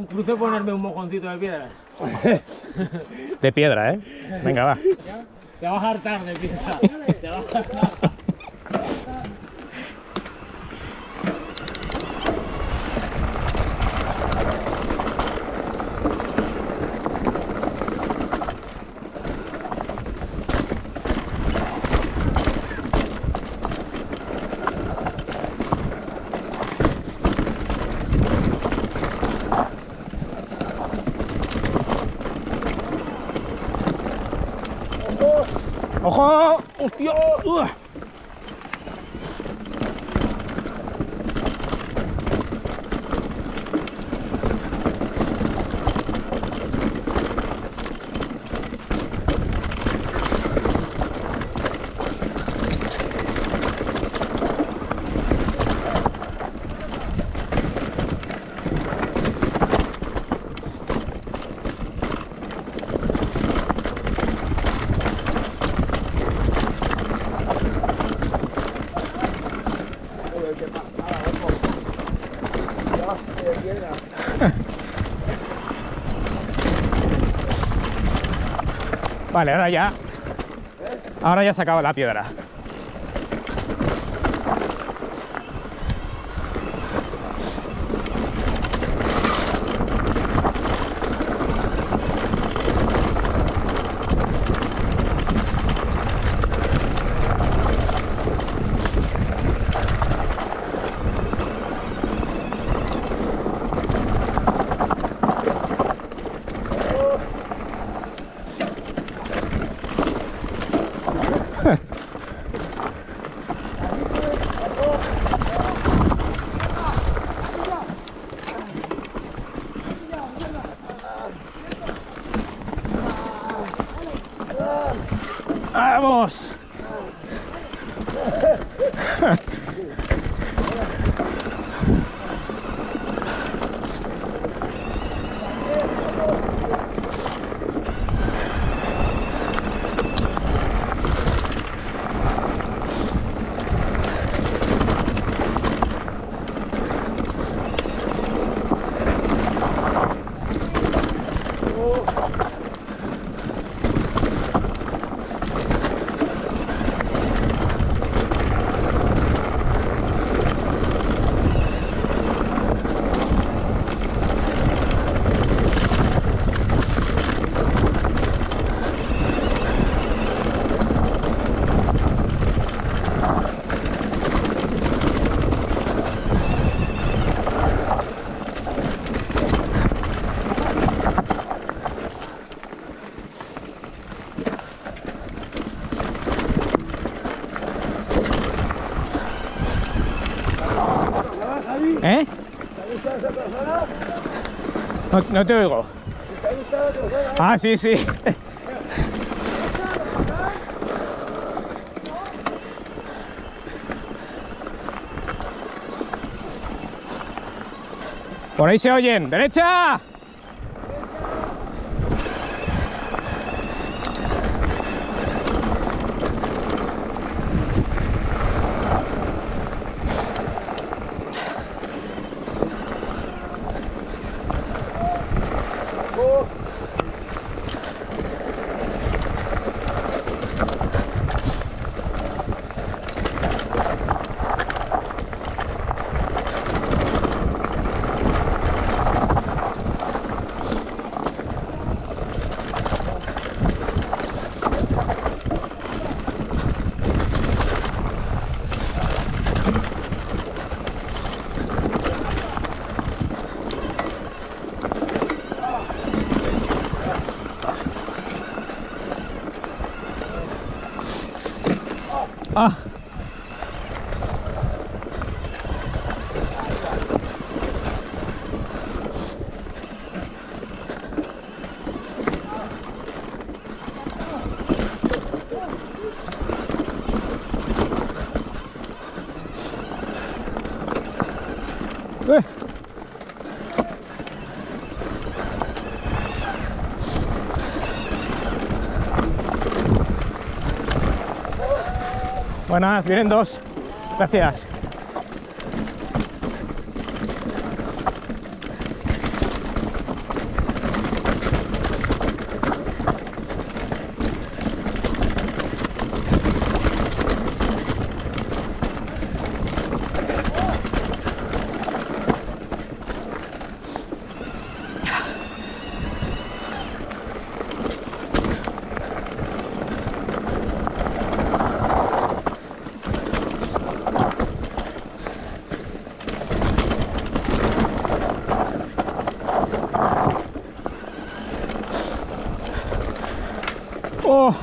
un cruce ponerme un mojoncito de piedra. De piedra, ¿eh? Venga, va. Te vas a hartar de piedra. Te vas a hartar. ¡Ojo! ¡Hostia! Vale, ahora ya se acaba la piedra. ¡Vamos! ¿Eh? No te oigo. Ah, sí, sí. Por ahí se oyen. ¡Derecha! Ah. Buenas, vienen dos. Gracias. Oh.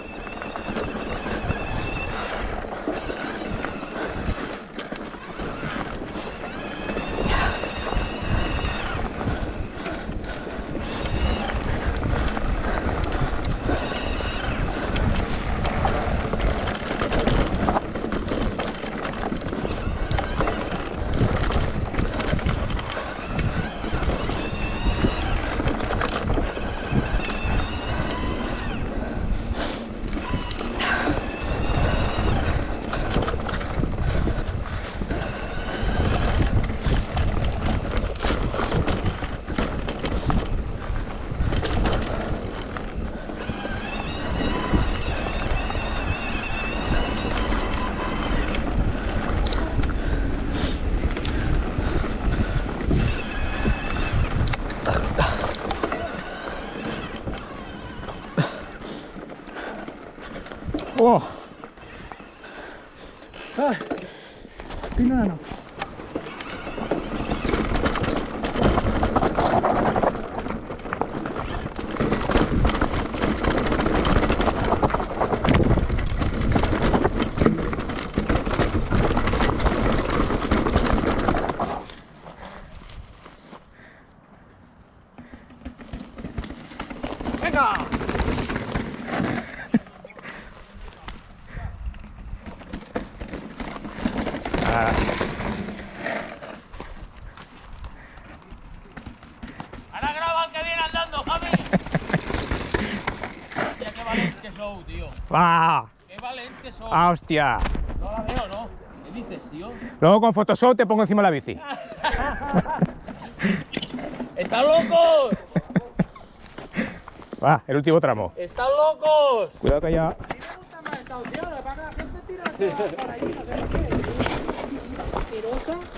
Oh. Ah. Pinano. ¡Venga! Ahora graba el que viene andando, Javi. Hostia, qué valents que sou, tío. ¡Ah! Qué valents que sou. ¡Ah, hostia! No la veo, ¿no? ¿Qué dices, tío? Luego con Photoshop te pongo encima de la bici. ¡Están locos! Va, el último tramo. ¡Están locos! Cuidado que haya... A mí me gusta más esta opción, para que la gente tira por ahí, no sé qué. Asquerosa.